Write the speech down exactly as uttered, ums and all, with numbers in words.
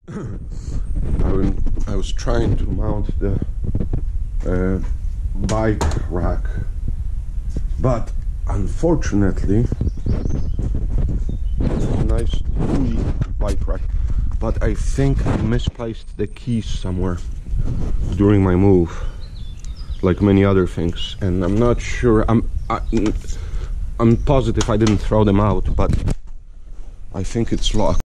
I, was, I was trying to mount the uh, bike rack, but unfortunately, it's a nice gooey bike rack, but I think I misplaced the keys somewhere during my move, like many other things, and I'm not sure. I'm I, I'm positive I didn't throw them out, but I think it's locked.